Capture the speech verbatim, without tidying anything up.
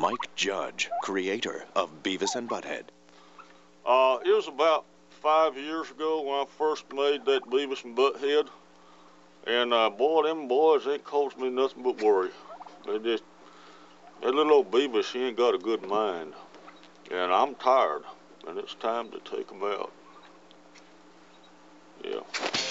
Mike Judge, creator of Beavis and Butthead. Uh, it was about five years ago when I first made that Beavis and Butthead. And, uh, boy, them boys ain't caused me nothing but worry. They just, that little old Beavis, he ain't got a good mind. And I'm tired, and it's time to take him out. Yeah.